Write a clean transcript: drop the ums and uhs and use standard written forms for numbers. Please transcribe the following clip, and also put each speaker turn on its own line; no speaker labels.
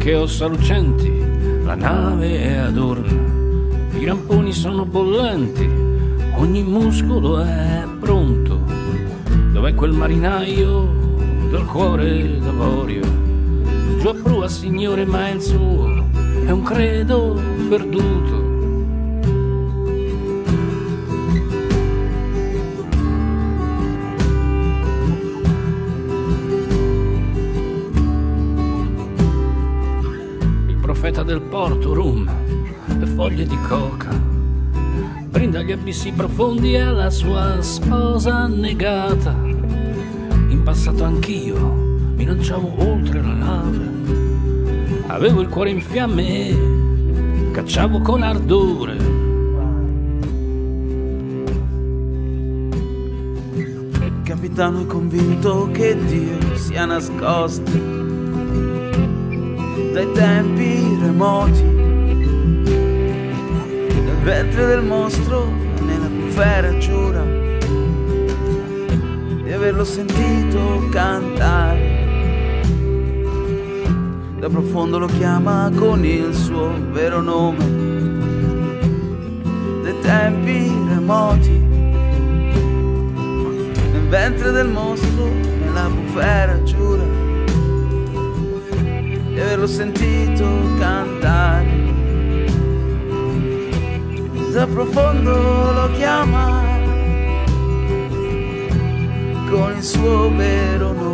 che ossa lucenti, la nave è adorna, i ramponi sono bollenti, ogni muscolo è pronto. Dov'è quel marinaio dal cuore d'avorio? Giù a prua, signore, ma è il suo, è un credo perduto. Il profeta del porto, rum e foglie di coca, brinda agli abissi profondi e alla sua sposa annegata. In passato anch'io mi lanciavo oltre la nave, avevo il cuore in fiamme e cacciavo con ardore.
Il capitano è convinto che Dio sia nascosto dai tempi remoti, nel ventre del mostro e nella bufera giura di averlo sentito cantare. Da profondo lo chiama con il suo vero nome, dai tempi remoti, nel ventre del mostro, nella bufera giura di averlo sentito cantare. Da profondo lo chiama con il suo vero nome.